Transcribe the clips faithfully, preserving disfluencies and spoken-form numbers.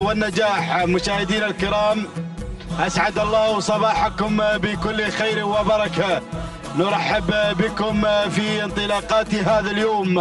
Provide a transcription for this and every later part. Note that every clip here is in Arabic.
والنجاح. مشاهدينا الكرام، أسعد الله صباحكم بكل خير وبركة. نرحب بكم في انطلاقات هذا اليوم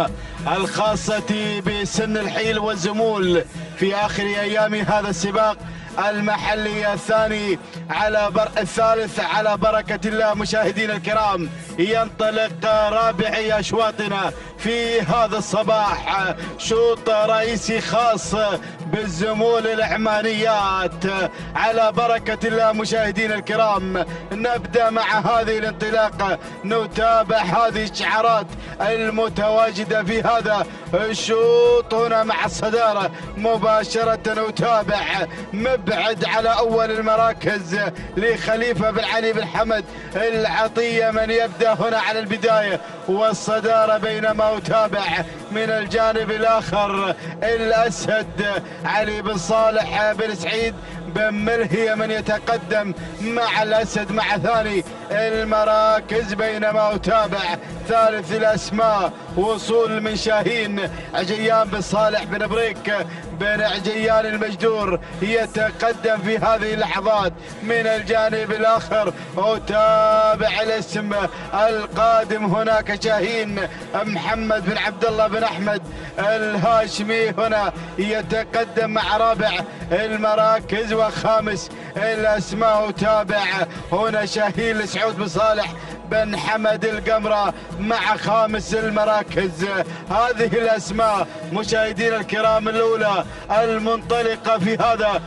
الخاصة بسن الحيل والزمول في آخر أيام هذا السباق المحلي الثاني على بر... الثالث على بركة الله. مشاهدينا الكرام، ينطلق رابع أشواطنا في هذا الصباح، شوط رئيسي خاص بالزمول العمانيات على بركة الله. مشاهدينا الكرام، نبدأ مع هذه الانطلاقة، نتابع هذه الشعارات المتواجدة في هذا الشوط هنا مع الصدارة مباشرة. نتابع مبعد على أول المراكز لخليفة بن علي بن حمد العطية من يبدأ هنا على البداية والصدارة، بينما أتابع من الجانب الآخر الأسد علي بن صالح بن سعيد بن ملهية من يتقدم مع الأسد مع ثاني المراكز، بينما أتابع ثالث الأسماء وصول من شاهين عجيان بن صالح بن بريك بن عجيان المجدور يتقدم في هذه اللحظات. من الجانب الآخر أتابع الاسم القادم هناك شاهين محمد بن عبد الله بن أحمد الهاشمي هنا يتقدم مع رابع المراكز وخامس الأسماء. أتابع هنا شاهين سعود بن صالح بن حمد القمرة مع خامس المراكز. هذه الأسماء مشاهدينا الكرام الأولى المنطلقة في هذا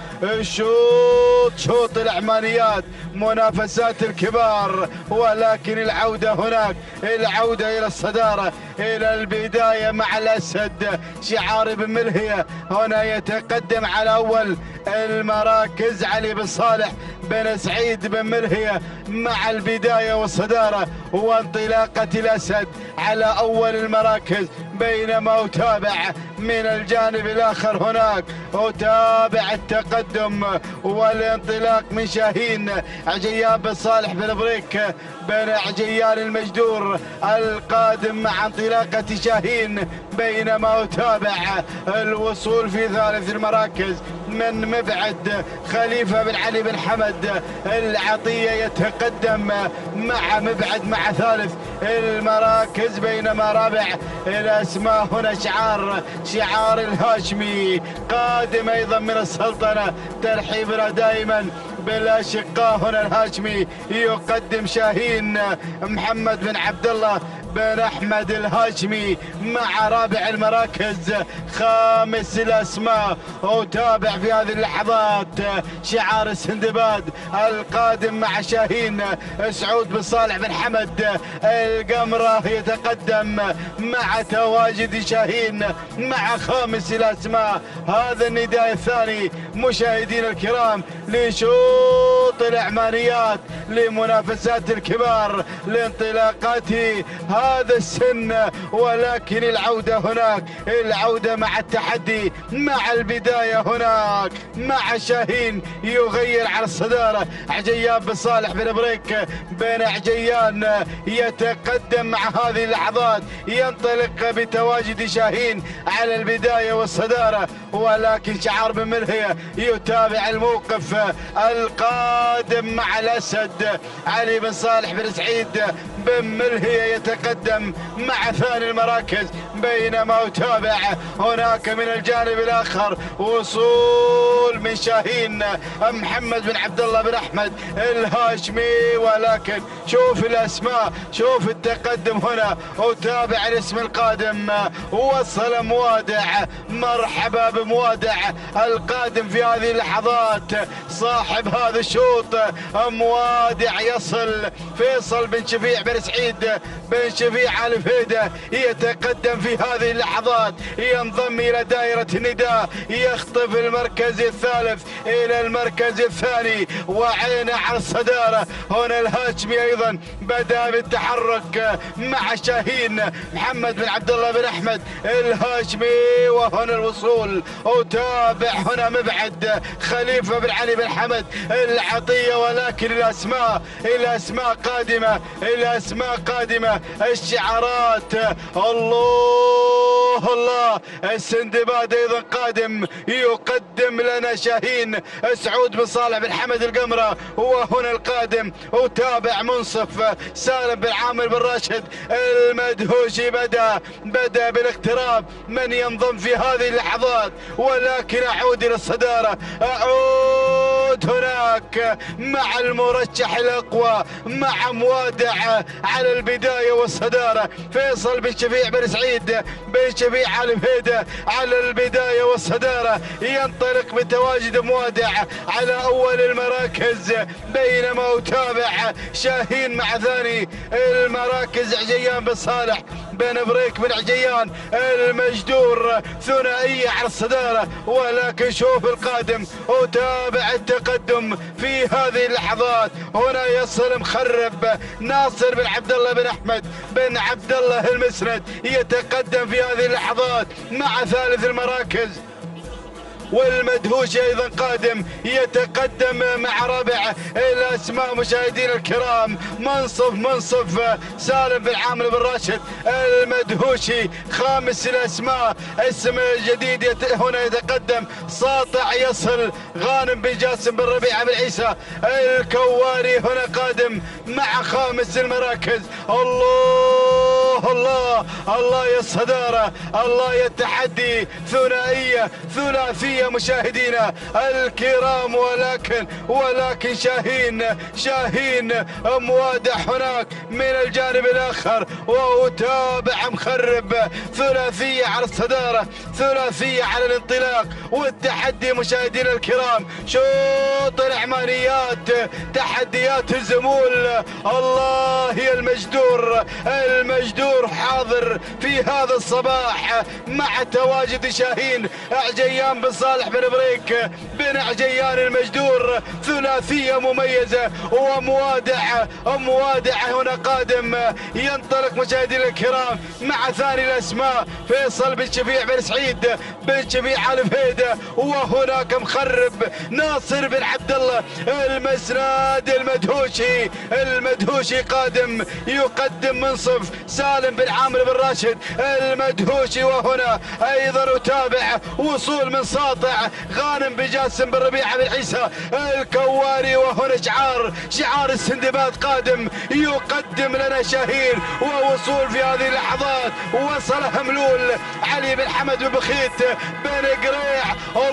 الشوط، شوط العمانيات، منافسات الكبار، ولكن العودة هناك، العودة إلى الصدارة، إلى البداية مع الأسد شعار بن ملهية هنا يتقدم على أول المراكز. علي بن صالح بن سعيد بن ملهية مع البداية والصدارة وانطلاقة الأسد على أول المراكز، بينما أتابع من الجانب الآخر هناك أتابع التقدم والانطلاق من شاهين عجيان بن صالح بن بريك بن عجيان المجدور القادم مع انطلاقة شاهين، بينما أتابع الوصول في ثالث المراكز من مبعد خليفة بن علي بن حمد العطية يتقدم مع مبعد مع ثالث المراكز، بينما رابع الأسماء هنا شعار شعار الهاشمي قادم أيضا من السلطنة. ترحيبنا دائما بالأشقاء هنا. الهاشمي يقدم شاهين محمد بن عبد الله بن أحمد الهاشمي مع رابع المراكز خامس الأسماء. أتابع في هذه اللحظات شعار السندباد القادم مع شاهين سعود بن صالح بن حمد القمرة يتقدم مع تواجد شاهين مع خامس الأسماء. هذا النداء الثاني مشاهدينا الكرام لشوط العمانيات، لمنافسات الكبار، لانطلاقات هذا السن، ولكن العودة هناك، العودة مع التحدي، مع البداية هناك مع شاهين يغير على الصدارة. عجيان بن صالح بن بريك بن عجيان يتقدم مع هذه اللحظات، ينطلق بتواجد شاهين على البداية والصدارة، ولكن شعار بن ملهية يتابع الموقف القادم مع الأسد علي بن صالح بن سعيد بن ملهية يتقدم مع ثاني المراكز، بينما أتابع هناك من الجانب الآخر وصول من شاهين محمد بن عبد الله بن أحمد الهاشمي. ولكن شوف الأسماء، شوف التقدم هنا. أتابع الاسم القادم، وصل موادع، مرحبا بموادع القادم في هذه اللحظات صاحب هذا الشوط. موادع يصل فيصل بن شفيع بن سعيد بن شفيع آل فيدة يتقدم في هذه اللحظات، ينضم إلى دائرة النداء، يخطف المركز الثالث إلى المركز الثاني وعينه على الصدارة. هنا الهاشمي أيضا بدأ بالتحرك مع شاهين محمد بن عبد الله بن أحمد الهاشمي، وهنا الوصول. أتابع هنا مبعد خليفة بن علي بن حمد العطية، ولكن الأسماء الأسماء قادمة، الأسماء قادمة، الشعارات الله الله الله السندباد ايضا قادم يقدم لنا شاهين سعود بن صالح بن حمد القمره هو هنا القادم، وتابع منصف سالم بن عامر بن راشد المدهوشي. بدا بدا بالاقتراب من ينضم في هذه اللحظات، ولكن اعود الى الصداره، اعود هناك مع المرشح الاقوى مع موادع على البدايه والصداره فيصل بن شفيع بن سعيد بن شفيع علي فهيده على البدايه والصداره، ينطلق بتواجد موادع على اول المراكز، بينما اتابع شاهين مع ثاني المراكز عجيان بن صالح بن بريك بن عجيان المجدور، ثنائيه على الصداره. ولكن شوف القادم وتابع التقدم في هذه اللحظات. هنا يصل مخرب ناصر بن عبد الله بن احمد بن عبد الله المسند، يتقدم في هذه اللحظات مع ثالث المراكز، والمدهوشي ايضا قادم يتقدم مع رابع الاسماء. مشاهدينا الكرام منصف منصف سالم بن عامر بن راشد المدهوشي خامس الاسماء. اسم جديد هنا يتقدم ساطع يصل غانم بن جاسم بن ربيعه بن عيسى الكواري هنا قادم مع خامس المراكز. الله الله الله يا الصداره، الله يا التحدي، ثنائيه ثلاثيه مشاهدينا الكرام. ولكن ولكن شاهين شاهين موادع هناك من الجانب الاخر، وتابع مخرب ثلاثيه على الصداره، ثلاثيه على الانطلاق والتحدي. مشاهدينا الكرام شوط العمانيات، تحديات الزمول. الله يا المجدور، المجدور حاضر في هذا الصباح مع تواجد شاهين عجيان بن صالح بن بريك بن عجيان المجدور، ثلاثيه مميزه وموادع موادع هنا قادم ينطلق. مشاهدينا الكرام مع ثاني الاسماء فيصل بن شفيع بن سعيد بن شفيع علي فهيده، وهناك مخرب ناصر بن عبد الله المسند المدهوشي المدهوشي قادم يقدم منصف سالم بن عامر بن راشد المدهوشي. وهنا ايضا اتابع وصول من ساطع غانم بن جاسم بن ربيعه بن عيسى الكواري، وهنا شعار شعار السندباد قادم يقدم لنا شاهين. ووصول في هذه اللحظات وصل هملول علي بن حمد بن بخيت بن قريع.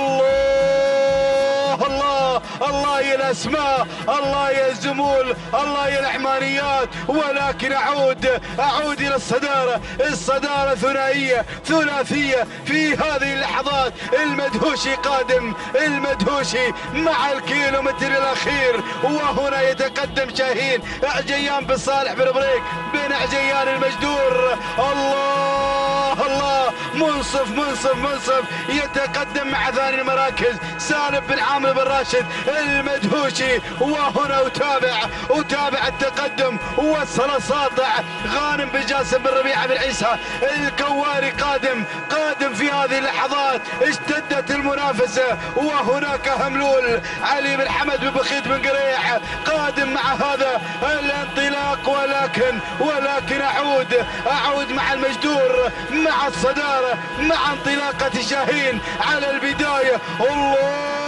الله الله الله يا الاسماء، الله يا الزمول، الله يا العمانيات. ولكن اعود اعود الى الصداره، الصداره ثنائيه ثلاثيه في هذه اللحظات. المدهوشي قادم، المدهوشي مع الكيلومتر الاخير، وهنا يتقدم شاهين عجيان بن صالح بن بريك بن عجيان المجدور. الله الله منصف منصف منصف يتقدم مع ثاني المراكز سالم بن عامر بن راشد المدهوشي. وهنا اتابع اتابع التقدم، وصل ساطع غانم بن جاسم بن ربيعه بن عيسى الكواري قادم قادم في هذه اللحظات. اشتدت المنافسه، وهناك هملول علي بن حمد بن بخيت بن قريع قادم مع هذا الانطلاق. ولكن ولكن اعود اعود مع المجدور مع الصداره مع انطلاقه شاهين على البدايه. الله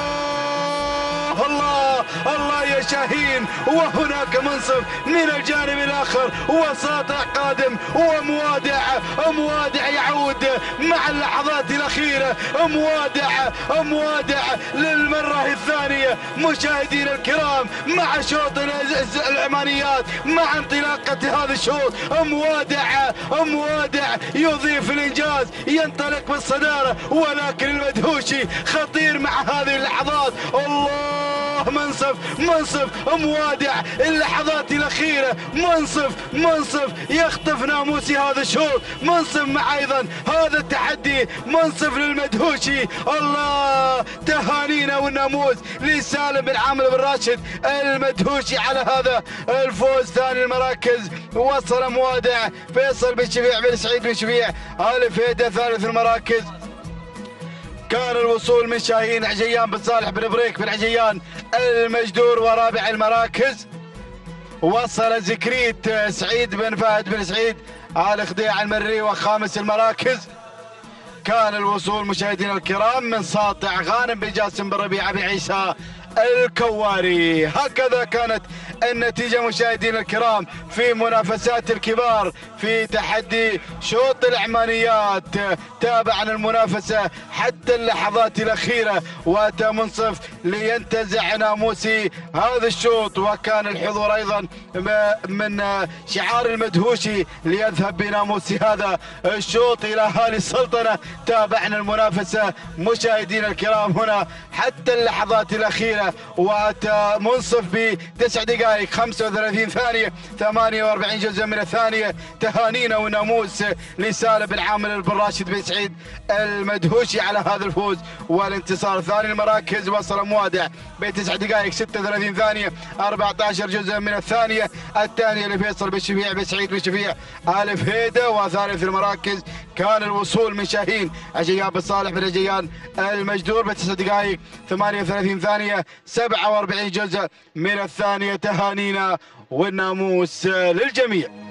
الله الله يا شاهين، وهناك منصف من الجانب الاخر وساطع قادم وموادع موادع يعود مع اللحظات الاخيره، موادع موادع للمره الثانيه. مشاهدينا الكرام مع شوط العمانيات مع انطلاقه هذا الشوط موادع موادع يضيف الانجاز، ينطلق بالصداره. ولكن المدهوشي خطير مع هذه اللحظات. الله منصف منصف موادع اللحظات الاخيره، منصف منصف يخطف ناموسي هذا الشوط، منصف مع ايضا هذا التحدي، منصف للمدهوشي. الله تهانينا والناموس لسالم بن عامر بن راشد المدهوشي على هذا الفوز. ثاني المراكز وصل موادع فيصل بن شفيع بن سعيد بن شفيع آل فهيده. ثالث المراكز كان الوصول من شاهين عجيان بن صالح بن بريك بن عجيان المجدور. ورابع المراكز وصل زكريت سعيد بن فهد بن سعيد آل خديع المري. وخامس المراكز كان الوصول مشاهدينا الكرام من ساطع غانم بن جاسم بن ربيعه بعيسى الكواري. هكذا كانت النتيجة مشاهدينا الكرام في منافسات الكبار في تحدي شوط العمانيات. تابعنا المنافسة حتى اللحظات الأخيرة وأتى منصف لينتزع ناموسي هذا الشوط، وكان الحضور أيضا من شعار المدهوشي ليذهب بناموسي هذا الشوط إلى أهالي السلطنة. تابعنا المنافسة مشاهدينا الكرام هنا حتى اللحظات الأخيرة، واتى منصف بتسع دقائق خمسة وثلاثين ثانية ثمانية وأربعين جزء من الثانية. تهانينا وناموس لسالم بن عامر بن راشد بن سعيد المدهوشي على هذا الفوز والانتصار. ثاني المراكز وصل موادع بتسع دقائق ستة وثلاثين ثانية أربعة عشر جزء من الثانية. الثانية لفيصل بن شفيع بن سعيد بن شفيع آل فهيدة. وثالث المراكز كان الوصول من شاهين عجيان بن صالح بن عجيان المجدور بتسع دقائق ثمانية وثلاثين ثانية سبعة وأربعين جزء من الثانية. تهانينا والناموس للجميع.